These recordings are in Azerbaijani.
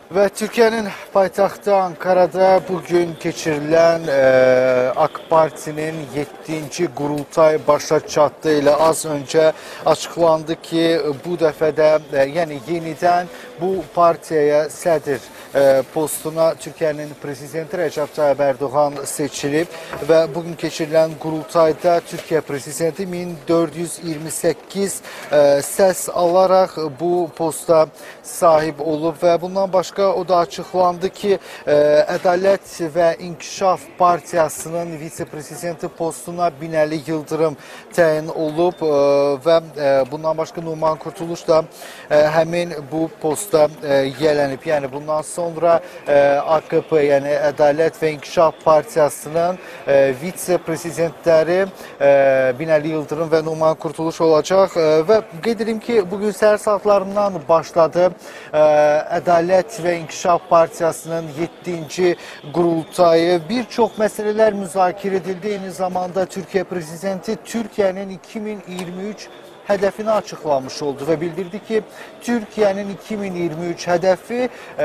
Ve Türkiye'nin paytaxtı Ankara'da bugün geçirilen AK Parti'nin 7. Qurultay başa çatdı ile az önce açıklandı ki bu dəfədə yani yeniden bu partiye sədr postuna Türkiye'nin prezidenti Recep Tayyip Erdoğan seçilib ve bugün geçirilen Qurultayda Türkiye prezidenti 1428 səs alarak bu posta sahip olub ve bundan başka o da açıklandı ki Ədalət və İnkişaf Partiyasının vitse-prezidenti postuna Binəli Yıldırım təyin olub və bundan başka Numan Kurtuluş da həmin bu posta yələnib. Yəni bundan sonra AKP, yəni Ədalət və İnkişaf Partiyasının vitse-prezidentləri Binəli Yıldırım və Numan Kurtuluş olacaq və qeyd edim ki bugün səhər saatlarından başladı Ədalət və İnkişaf Partiyasının 7. Qurultayı. Birçok meseleler müzakere edildi. Eyni zamanda Türkiye Prezidenti Türkiye'nin 2023 hedefini açıklamış oldu ve bildirdi ki Türkiye'nin 2023 hedefi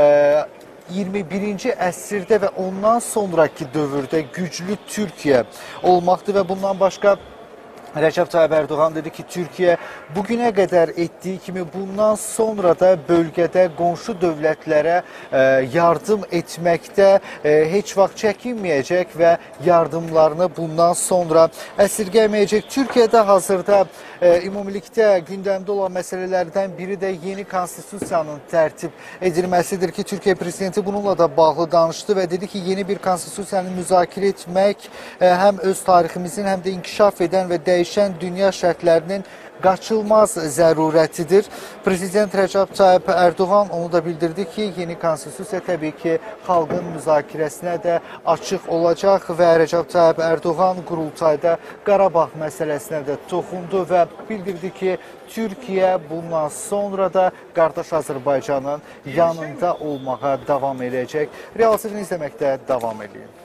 21. əsrdə və ondan sonraki dövrdə güclü Türkiye olmaqdır ve bundan başka Recep Tayyip Erdoğan dedi ki Türkiye bugüne kadar ettiği kimi bundan sonra da bölgede qonşu dövlətlere yardım etmekte heç vaxt çəkinməyəcək və yardımlarını bundan sonra əsirgəməyəcək. Türkiye'de hazırda ümumilikdə gündəmdə olan meselelerden biri de yeni konstitusiyanın tərtib edilməsidir ki Türkiye Prezidenti bununla da bağlı danıştı ve dedi ki yeni bir konstitusiyanı müzakirə etmək hem öz tariximizin hem de inkişaf eden ve değişen dünya şərtlərinin qaçılmaz zərurətidir. Prezident Recep Tayyip Erdoğan onu da bildirdi ki yeni konstitusiya təbii ki xalqın müzakirəsinə də açıq olacaq və Recep Tayyip Erdoğan Qurultayda Qarabağ məsələsinə də toxundu və bildirdi ki Türkiye bundan sonra da qardaş Azərbaycanın yanında olmağa davam edəcək. Real Sözünü izləməkdə davam edin.